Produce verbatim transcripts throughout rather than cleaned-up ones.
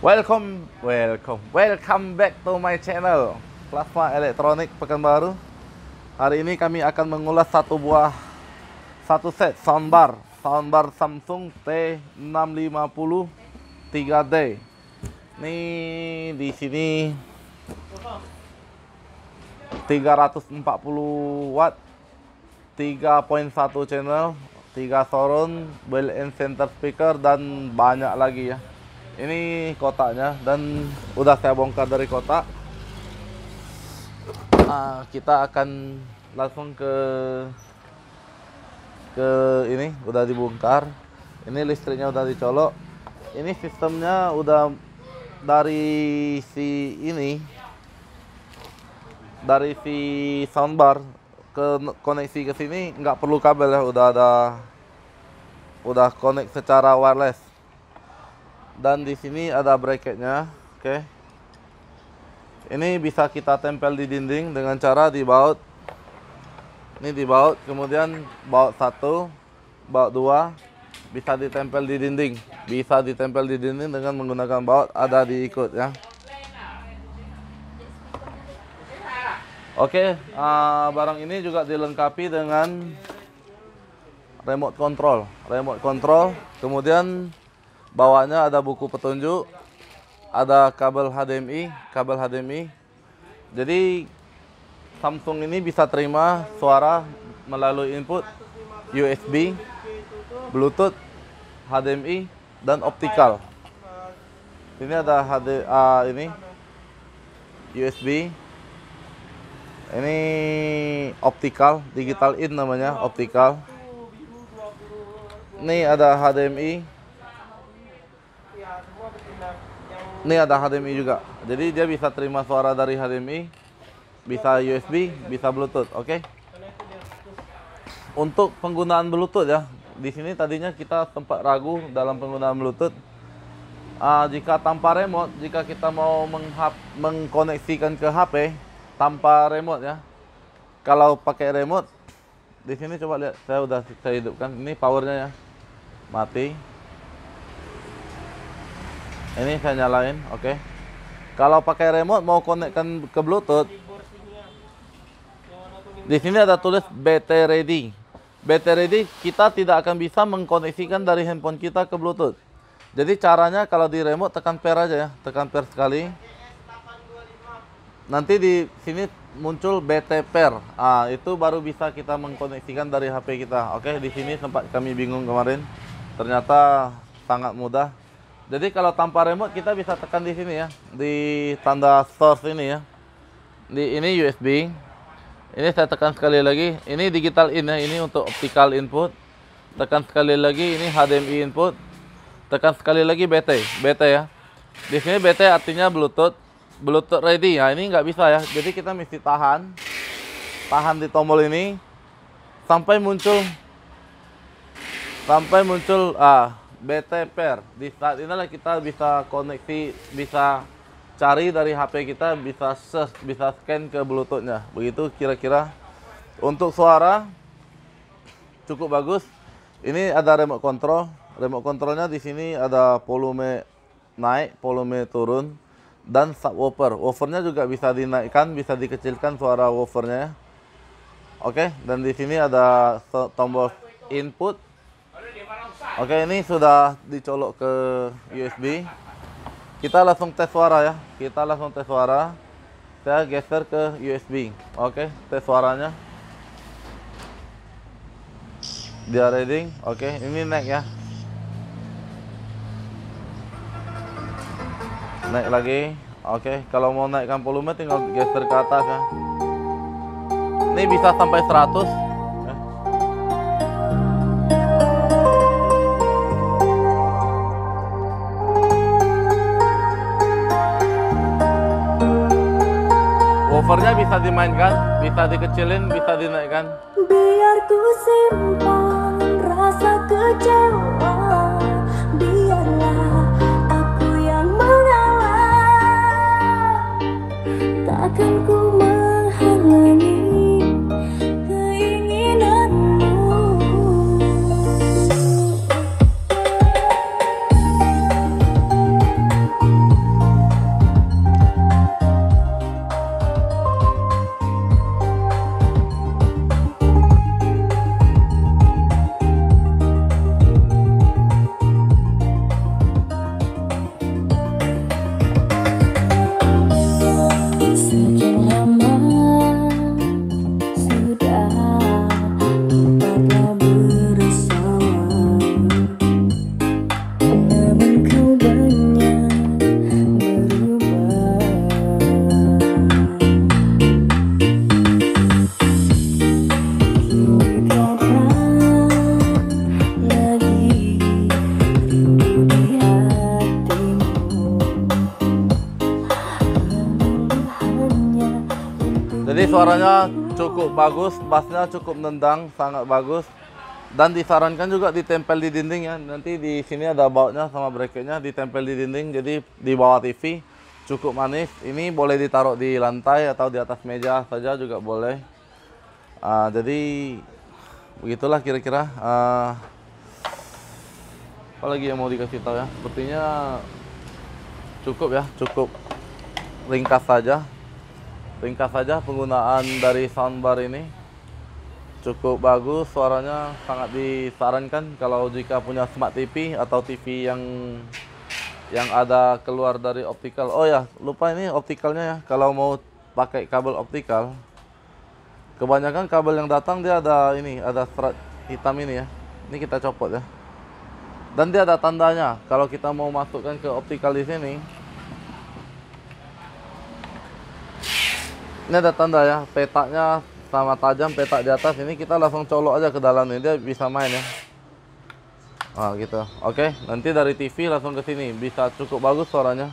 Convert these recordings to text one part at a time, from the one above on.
Welcome, welcome, welcome back to my channel Plasma Elektronik Pekanbaru. Hari ini kami akan mengulas satu buah satu set soundbar, soundbar Samsung T enam lima nol tiga D. Ini di sini tiga ratus empat puluh watt, tiga koma satu channel, tiga surround, built-in center speaker dan banyak lagi ya. Ini kotaknya dan udah saya bongkar dari kotak. Nah, kita akan langsung ke ke ini udah dibongkar. Ini listriknya udah dicolok. Ini sistemnya udah dari si ini dari si soundbar ke koneksi ke sini nggak perlu kabel ya, udah ada udah connect secara wireless. Dan di sini ada bracketnya, oke. Okay. Ini bisa kita tempel di dinding dengan cara dibaut. Ini dibaut, kemudian baut satu, baut dua, bisa ditempel di dinding. Bisa ditempel di dinding dengan menggunakan baut, ada diikut ya. Oke, okay, uh, barang ini juga dilengkapi dengan remote control, remote control, kemudian bawahnya ada buku petunjuk, ada kabel H D M I, kabel H D M I. Jadi Samsung ini bisa terima suara melalui input U S B, Bluetooth, H D M I, dan optikal. Ini ada H D A, ini U S B. Ini optikal, digital in namanya, optikal. Ini ada H D M I. Ini ada H D M I juga. Jadi dia bisa terima suara dari H D M I, bisa U S B, bisa Bluetooth, oke? Okay? Untuk penggunaan Bluetooth ya, di sini tadinya kita sempat ragu dalam penggunaan Bluetooth. Uh, jika tanpa remote, jika kita mau mengkoneksikan ke H P tanpa remote ya. Kalau pakai remote, di sini coba lihat, saya udah saya hidupkan. Ini powernya ya, mati. Ini saya nyalain, oke. Okay. Kalau pakai remote mau konekkan ke Bluetooth, di sini ada tulis B T ready. B T ready kita tidak akan bisa mengkoneksikan dari handphone kita ke Bluetooth. Jadi caranya kalau di remote tekan pair aja ya, tekan pair sekali. Nanti di sini muncul B T pair. Ah, itu baru bisa kita mengkoneksikan dari H P kita. Oke, okay. Di sini sempat kami bingung kemarin. Ternyata sangat mudah. Jadi kalau tanpa remote kita bisa tekan di sini ya, di tanda source ini ya. Di ini U S B. Ini saya tekan sekali lagi. Ini digital in ya, ini untuk optical input. Tekan sekali lagi, ini H D M I input. Tekan sekali lagi B T, B T ya. Di sini B T artinya Bluetooth, Bluetooth ready. Ya, ini nggak bisa ya. Jadi kita mesti tahan, tahan di tombol ini sampai muncul, sampai muncul ah. B T pair. Di saat inilah kita bisa koneksi, bisa cari dari H P kita, bisa search, bisa scan ke Bluetoothnya. Begitu kira-kira. Untuk suara cukup bagus. Ini ada remote control. Remote controlnya di sini ada volume naik, volume turun, dan subwoofer. Woofernya juga bisa dinaikkan, bisa dikecilkan suara woofernya. Oke, dan di sini ada tombol input. Oke, ini sudah dicolok ke U S B. Kita langsung tes suara ya. Kita langsung tes suara. Saya geser ke U S B. Oke, tes suaranya. Dia reading. Oke, ini naik ya. Naik lagi. Oke, kalau mau naikkan volume tinggal geser ke atas ya. Ini bisa sampai seratus. Woofernya bisa dimainkan, bisa dikecilin, bisa dinaikkan. Biar ku simpan rasa kecewa, biarlah aku yang mengalah. Takkan ku menghalangi keinginanmu. suaranya cukup bagus, bassnya cukup nendang, sangat bagus. Dan disarankan juga ditempel di dinding ya. Nanti di sini ada bautnya sama bracketnya, ditempel di dinding, jadi di bawah T V. Cukup manis. Ini boleh ditaruh di lantai atau di atas meja saja juga boleh. Uh, jadi begitulah kira-kira. Uh, apa lagi yang mau dikasih tahu ya? Sepertinya cukup ya, cukup ringkas saja. Ringkas saja penggunaan dari soundbar ini. Cukup bagus, suaranya sangat disarankan kalau jika punya smart T V atau T V yang yang ada keluar dari optikal. Oh ya, lupa ini optikalnya ya. Kalau mau pakai kabel optikal, kebanyakan kabel yang datang dia ada ini, ada serat hitam ini ya. Ini kita copot ya. Dan dia ada tandanya. Kalau kita mau masukkan ke optikal di sini, ini ada tanda ya, petaknya sama tajam, petak di atas. Ini kita langsung colok aja ke dalam ini, dia bisa main ya. Nah gitu. Oke, nanti dari T V langsung ke sini, bisa cukup bagus suaranya.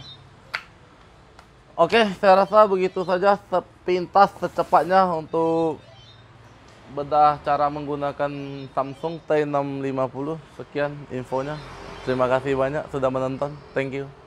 Oke, saya rasa begitu saja sepintas secepatnya untuk bedah cara menggunakan Samsung T enam lima puluh. Sekian infonya. Terima kasih banyak sudah menonton. Thank you.